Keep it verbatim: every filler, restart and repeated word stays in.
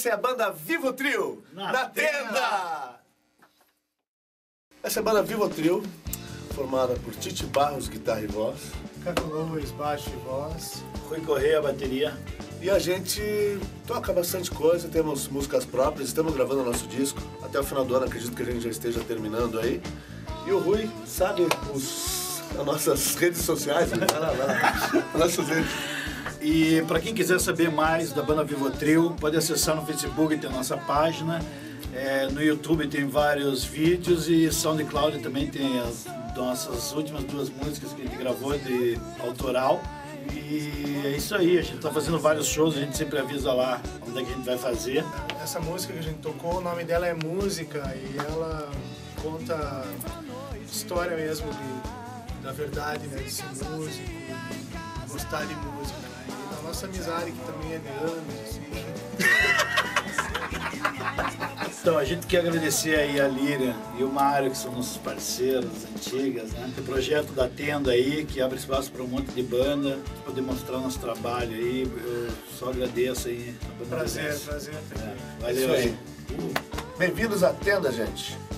Essa é a banda Vivo Trio, na, na tenda. tenda! Essa é a banda Vivo Trio, formada por Tite Barros, guitarra e voz. Caco Luz, baixo e voz. Rui Correia, bateria. E a gente toca bastante coisa, temos músicas próprias, estamos gravando o nosso disco. Até o final do ano acredito que a gente já esteja terminando aí. E o Rui sabe os, as nossas redes sociais, né? Vai lá, vai lá. Nossas redes. E para quem quiser saber mais da banda Vivo Trio, pode acessar no Facebook, tem a nossa página. É, no YouTube tem vários vídeos e SoundCloud também tem as nossas últimas duas músicas que a gente gravou de autoral. E é isso aí, a gente tá fazendo vários shows, a gente sempre avisa lá onde é que a gente vai fazer. Essa música que a gente tocou, o nome dela é Música e ela conta história mesmo de, da verdade, né, de ser músico, de gostar de música, né, e da nossa amizade que também é de anos, assim. Então, a gente quer agradecer aí a Líria e o Mário, que são nossos parceiros antigas, né? O projeto da Tenda aí, que abre espaço para um monte de banda, poder mostrar nosso trabalho aí. Eu só agradeço aí. Prazer, prazer. É, valeu aí. Uh. Bem-vindos à Tenda, gente.